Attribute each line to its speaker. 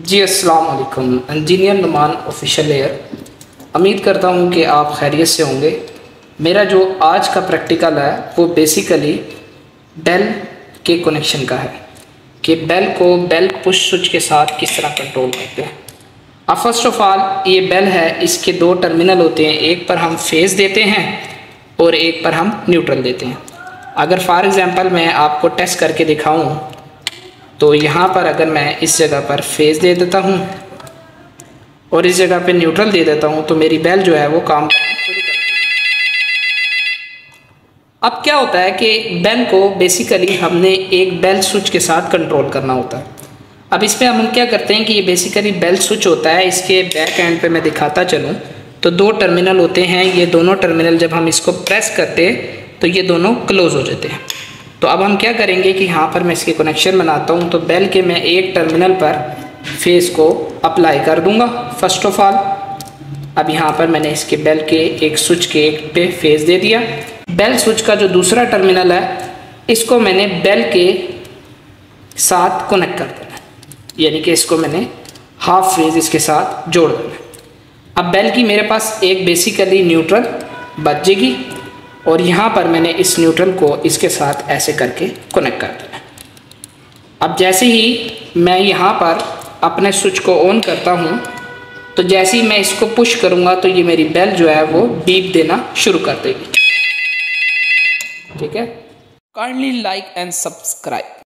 Speaker 1: जी अस्सलाम वालेकुम। Engineer Numan official air. उम्मीद करता हूँ कि आप खैरियत से होंगे। मेरा जो आज का प्रैक्टिकल है वो बेसिकली बेल के कनेक्शन का है कि बेल को बेल पुश स्विच के साथ किस तरह कंट्रोल करते हैं। अब फर्स्ट ऑफ ऑल ये बेल है, इसके दो टर्मिनल होते हैं, एक पर हम फेस देते हैं और एक पर हम न्यूट्रल देते हैं। अगर फॉर एग्ज़ाम्पल मैं आपको टेस्ट करके दिखाऊं तो यहाँ पर अगर मैं इस जगह पर फेस दे देता हूँ और इस जगह पे न्यूट्रल दे देता हूँ तो मेरी बेल जो है वो काम करना शुरू कर देगी। अब क्या होता है कि बेल को बेसिकली हमने एक बेल स्विच के साथ कंट्रोल करना होता है। अब इस पर हम क्या करते हैं कि ये बेसिकली बेल स्विच होता है। इसके बैक एंड पे मैं दिखाता चलूँ तो दो टर्मिनल होते हैं। ये दोनों टर्मिनल जब हम इसको प्रेस करते हैं तो ये दोनों क्लोज हो जाते हैं। तो अब हम क्या करेंगे कि यहाँ पर मैं इसके कनेक्शन बनाता हूँ। तो बेल के मैं एक टर्मिनल पर फेस को अप्लाई कर दूंगा फर्स्ट ऑफ ऑल। अब यहाँ पर मैंने इसके बेल के एक स्विच के एक पे फेस दे दिया। बेल स्विच का जो दूसरा टर्मिनल है इसको मैंने बेल के साथ कनेक्ट कर देना, यानी कि इसको मैंने हाफ फेज इसके साथ जोड़ देना। अब बेल की मेरे पास एक बेसिकली न्यूट्रल बच जाएगी और यहाँ पर मैंने इस न्यूट्रल को इसके साथ ऐसे करके कनेक्ट कर देना। अब जैसे ही मैं यहाँ पर अपने स्विच को ऑन करता हूँ तो जैसे ही मैं इसको पुश करूँगा तो ये मेरी बेल जो है वो बीप देना शुरू कर देगी। ठीक है, काइंडली लाइक एंड सब्सक्राइब।